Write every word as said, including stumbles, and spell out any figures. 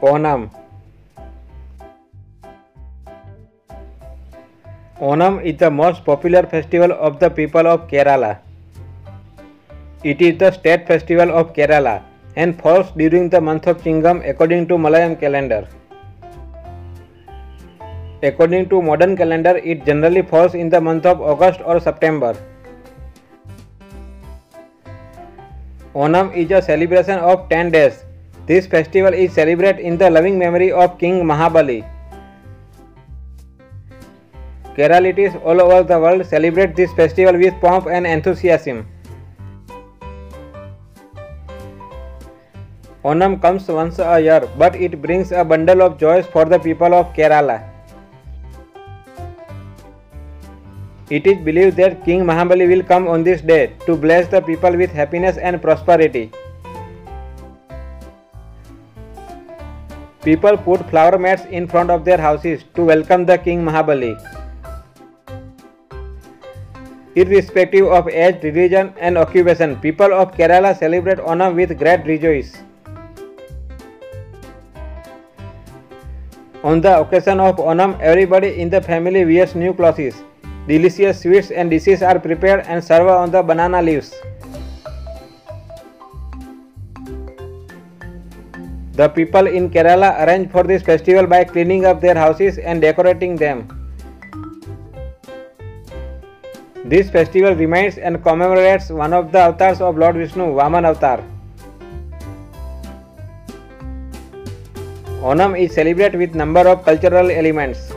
Onam. Onam is the most popular festival of the people of Kerala. It is the state festival of Kerala and falls during the month of Chingam according to Malayalam calendar. According to modern calendar, it generally falls in the month of August or September. Onam is a celebration of ten days. This festival is celebrated in the loving memory of King Mahabali. Keralites all over the world celebrate this festival with pomp and enthusiasm. Onam comes once a year, but it brings a bundle of joys for the people of Kerala. It is believed that King Mahabali will come on this day to bless the people with happiness and prosperity. People put flower mats in front of their houses to welcome the King Mahabali. Irrespective of age, religion and occupation, people of Kerala celebrate Onam with great rejoice. On the occasion of Onam, everybody in the family wears new clothes. Delicious sweets and dishes are prepared and served on the banana leaves. The people in Kerala arrange for this festival by cleaning up their houses and decorating them. This festival reminds and commemorates one of the avatars of Lord Vishnu, Vaman Avatar. Onam is celebrated with number of cultural elements.